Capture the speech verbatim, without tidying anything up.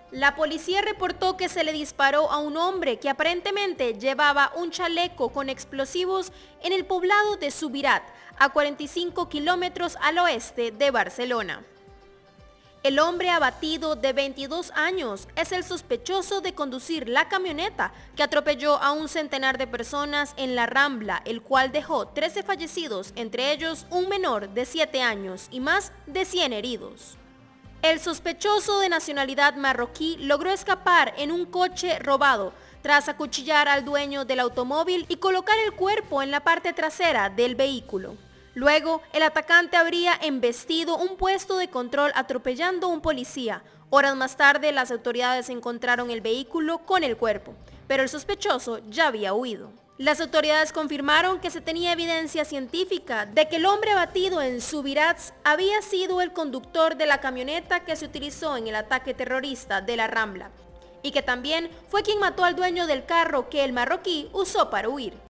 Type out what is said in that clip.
La policía reportó que se le disparó a un hombre que aparentemente llevaba un chaleco con explosivos en el poblado de Subirat, a cuarenta y cinco kilómetros al oeste de Barcelona. El hombre abatido de veintidós años es el sospechoso de conducir la camioneta que atropelló a un centenar de personas en la Rambla, el cual dejó trece fallecidos, entre ellos un menor de siete años y más de cien heridos. El sospechoso de nacionalidad marroquí logró escapar en un coche robado tras acuchillar al dueño del automóvil y colocar el cuerpo en la parte trasera del vehículo. Luego, el atacante habría embestido un puesto de control atropellando a un policía. Horas más tarde, las autoridades encontraron el vehículo con el cuerpo, pero el sospechoso ya había huido. Las autoridades confirmaron que se tenía evidencia científica de que el hombre abatido en Subirat había sido el conductor de la camioneta que se utilizó en el ataque terrorista de la Rambla, y que también fue quien mató al dueño del carro que el marroquí usó para huir.